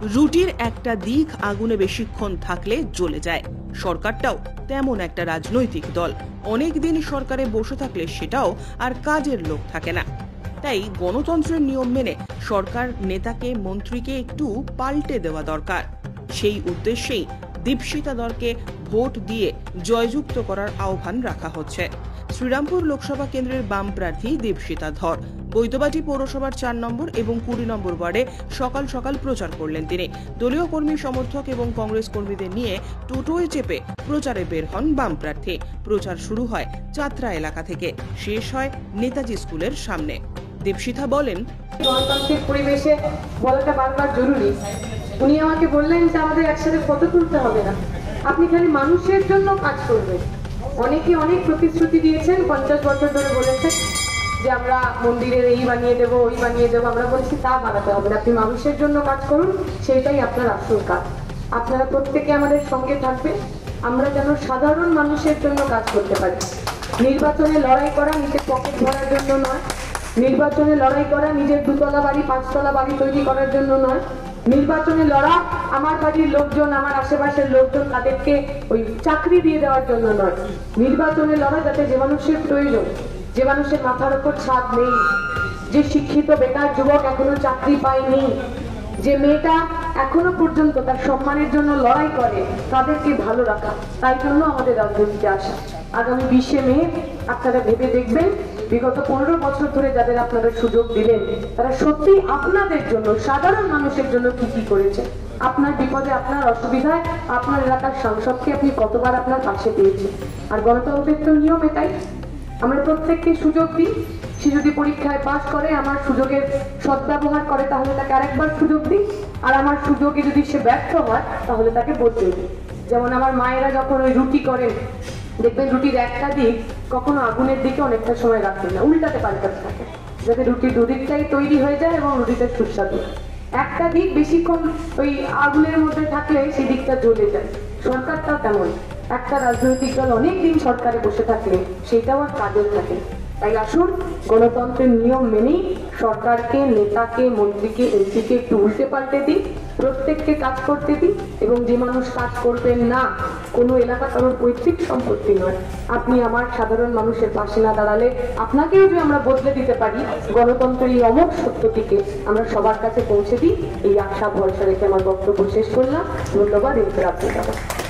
রুটির একটা দিক আগুনে বেশিক্ষণ থাকলে জ্বলে যায়। সরকারটাও তেমন একটা রাজনৈতিক দল, অনেকদিন সরকারে বসে থাকলে সেটাও আর কাজের লোক থাকে না। তাই গণতন্ত্রের নিয়ম মেনে সরকার নেতাকে মন্ত্রীকে একটু পাল্টে দেওয়া দরকার। সেই উদ্দেশ্যেই দীপশিতা ধরকে ভোট দিয়ে জয়যুক্ত করার আহ্বান রাখা হচ্ছে। শ্রীরামপুর লোকসভা কেন্দ্রের বাম প্রার্থী দীপশিতা ধর বৈদ্যবাটি পৌরসভার 4 নম্বর এবং 20 নম্বর ওয়ার্ডে সকাল সকাল প্রচার করলেন তিনি। দলীয় কর্মী সমর্থক এবং কংগ্রেস কর্মীদের নিয়ে টোটোয় চেপে প্রচারে বের হন বাম প্রার্থী। প্রচার শুরু হয় চাত্রা এলাকা থেকে, শেষ হয় নেতাজি স্কুলের সামনে। দীপশিতা বলেন, গণতান্ত্রিক পরিবেশে বলাটা বারবার জরুরি। উনি আমাকে বললেন যে আমাদের একসাথে ফটো তুলতে হবে না, আপনি খালি মানুষের জন্য কাজ করবেন। অনেকে অনেক প্রতিশ্রুতি দিয়েছেন, 50 বছর ধরে বলেছেন যে আমরা মন্দিরের এই বানিয়ে দেবো, ওই বানিয়ে দেবো। আমরা বলছি তা বানাতে হবে না, আপনি মানুষের জন্য কাজ করুন, সেটাই আপনার আসল কাজ। আপনারা প্রত্যেকে আমাদের সঙ্গে থাকবেন, আমরা যেন সাধারণ মানুষের জন্য কাজ করতে পারি। নির্বাচনে লড়াই করা নিজের পকেট ভরার জন্য নয়, নির্বাচনে লড়াই করা নিজের 2তলা বাড়ি 5তলা বাড়ি তৈরি করার জন্য নয়, নির্বাচনে লড়া আমার বাড়ির লোকজন, আমার আশেপাশের লোকজন তাদেরকে ওই চাকরি দিয়ে দেওয়ার জন্য নয়। নির্বাচনে লড়া যাতে যে মানুষের প্রয়োজন, যে মানুষের মাথার উপর ছাদ নেই, যে শিক্ষিত বেকার যুবক এখনো চাকরি পায়নি, যে মেয়েটা এখনো পর্যন্ত তার সম্মানের জন্য লড়াই করে, তাদেরকে ভালো রাখা। তাই জন্য আমাদের রাজনীতিতে আসা। আগামী 20শে মে আপনারা ভেবে দেখবেন, বিগত 15 বছর ধরে যাদের আপনারা সুযোগ দিলেন, তারা সত্যি আপনাদের জন্য, সাধারণ মানুষের জন্য কি কি করেছে। আপনার বিপদে, আপনার অসুবিধায় আপনার এলাকার সাংসদকে আপনি কতবার আপনার পাশে পেয়েছেন। আর গণতন্ত্রের তো নিয়ম এটাই, আমরা প্রত্যেককে সুযোগ দিই। সে যদি পরীক্ষায় পাস করে, আমার সুযোগের সদ্ব্যবহার করে, তাহলে তাকে আরেকবার সুযোগ দিই। আর আমার সুযোগে যদি সে ব্যর্থ হয়, তাহলে তাকে বদলে দিই। যেমন আমার মায়েরা যখন ওই রুটি করেন, দেখবেন রুটির একটা দিক কখনো আগুনের দিকে অনেকটা সময় রাখেন না, উল্টাতে পাল্টাতে থাকে, যাতে রুটির দুদিকটাই তৈরি হয়ে যায় এবং রুটিটা সুস্বাদু। একটা দিক বেশিক্ষণ ওই আগুনের মধ্যে থাকলে সেই দিকটা জ্বলে যায়। সরকারটাও তেমন, একটা রাজনৈতিক দল অনেকদিন সরকারে বসে থাকলে সেইটাও আর কাজের থাকে। তাই আসুন, গণতন্ত্রের নিয়ম মেনেই সরকারকে, নেতাকে, মন্ত্রীকে, এমপিকে একটু উল্টে পাল্টে দিই, প্রত্যেককে কাজ করতে দিই। এবং যে মানুষ কাজ করবেন না, কোনো এলাকা কারোর পৈতৃক সম্পত্তি নয়। আপনি আমার সাধারণ মানুষের পাশে না দাঁড়ালে আপনাকেও যে আমরা বদলে দিতে পারি, গণতন্ত্রের এই অমোঘ সত্যটিকে আমরা সবার কাছে পৌঁছে দিই, এই আশা ভরসা রেখে আমার বক্তব্য শেষ করলাম। ধন্যবাদ।